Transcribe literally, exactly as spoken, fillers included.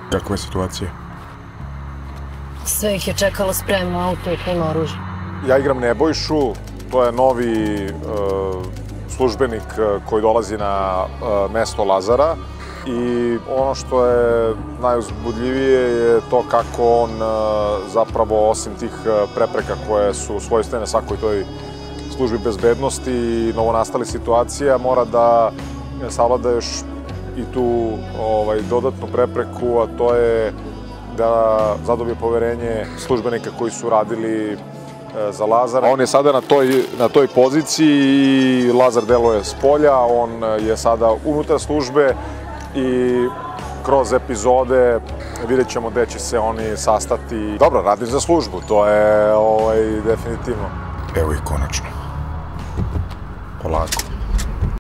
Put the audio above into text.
Kakva je situacija? Sve ih je čekalo spremno, auto i puno oružja. Ja igram Nebojšu, to je novi službenik koji dolazi na mesto Lazara i ono što je najuzbudljivije je to kako on zapravo osim tih prepreka koje su svojstvene svakoj toj službi bezbednosti i novonastalih situacija mora da savlada još i tu dodatnu prepreku, a to je da zadobije poverenje službenika koji su radili za Lazara. On je sada na toj poziciji i Lazar deluje s polja, on je sada unutar službe i kroz epizode vidjet ćemo gde će se oni sastati. Dobro, radim za službu, to je definitivno. Evo ih konačno. Polako.